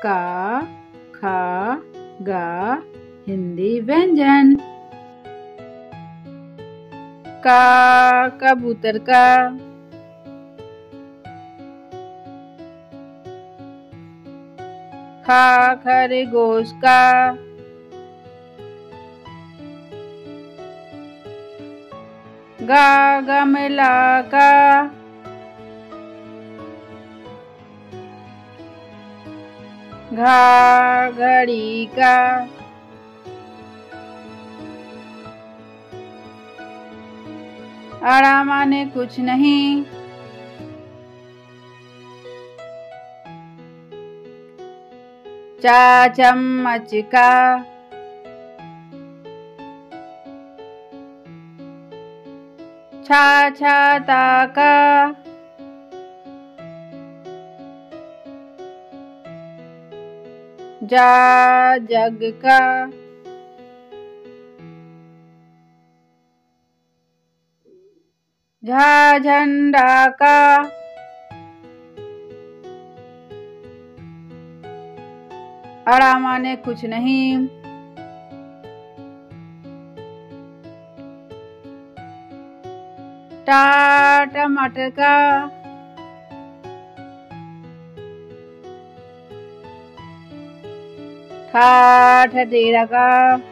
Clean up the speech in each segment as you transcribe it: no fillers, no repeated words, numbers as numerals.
का, खा, गा हिंदी व्यंजन। का कबूतर का, खा खरगोश का, गा गमला का, घा घड़ी का, अड़ा माने कुछ नहीं, चा चम्मच का, छा छाता का, जा जग का, झा झंडा का, अड़ा माने कुछ नहीं, टा टमाटर का, ठा ठठेरा का,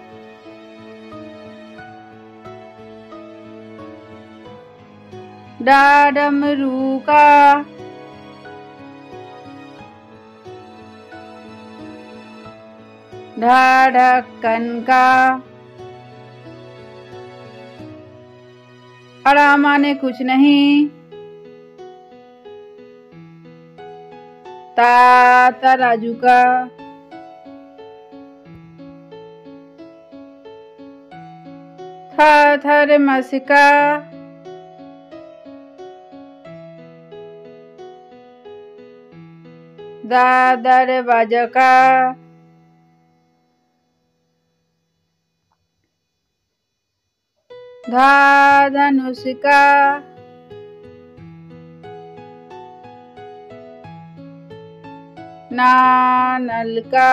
डा डमरू का, ढा ढक्कन का, अड़ा माने कुछ नहीं, ता तराजू का, था थर्मस का, दा दरवाजा का, धा धनुष का, ना नल का,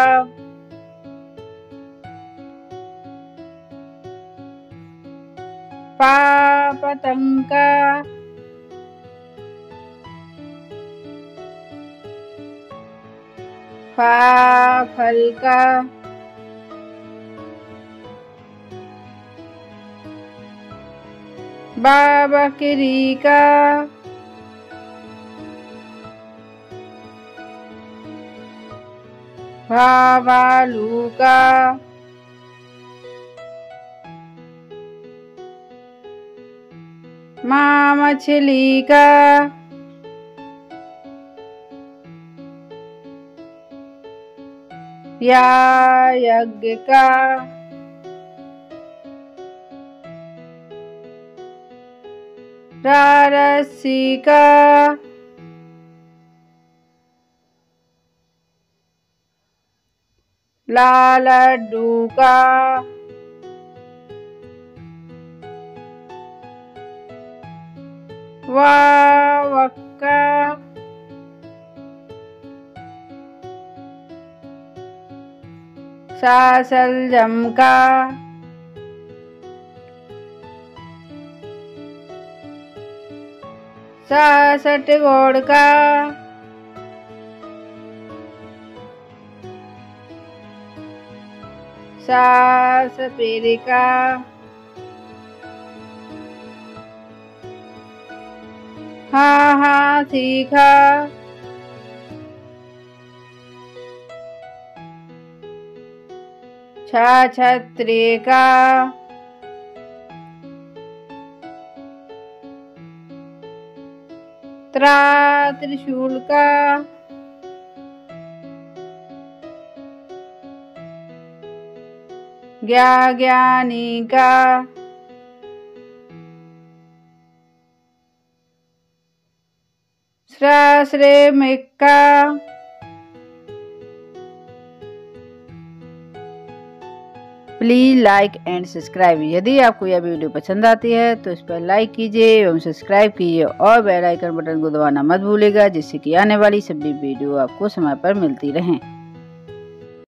पा पतंग का, फा फल का, बा बकरी का, भा भालू का, माँ मछली का, या यज्ञ का, रा रस्सी का, ला लड्डू का, वा वक्का, सा सलजम का, सा सटगोड़ का, सा सपेरे का, हा हाथी का, छा छतरी का, त्रा त्रिशूल का, ज्ञा ज्ञानी का, श्रा श्रेमिक का, प्लीज़ लाइक एंड सब्सक्राइब। यदि आपको यह वीडियो पसंद आती है तो इस पर लाइक कीजिए एवं सब्सक्राइब कीजिए और बेल आइकन बटन को दबाना मत भूलिएगा, जिससे कि आने वाली सभी वीडियो आपको समय पर मिलती रहें।